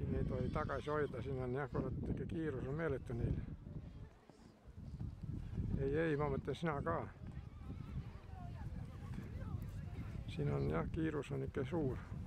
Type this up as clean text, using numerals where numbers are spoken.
siin ei tohi tagasi hoida, siin on jah, kurat, ikka kiirus on meeletu neil. Ei, ma mõtlen sina ka. Siin on jah, kiirus on ikka suur.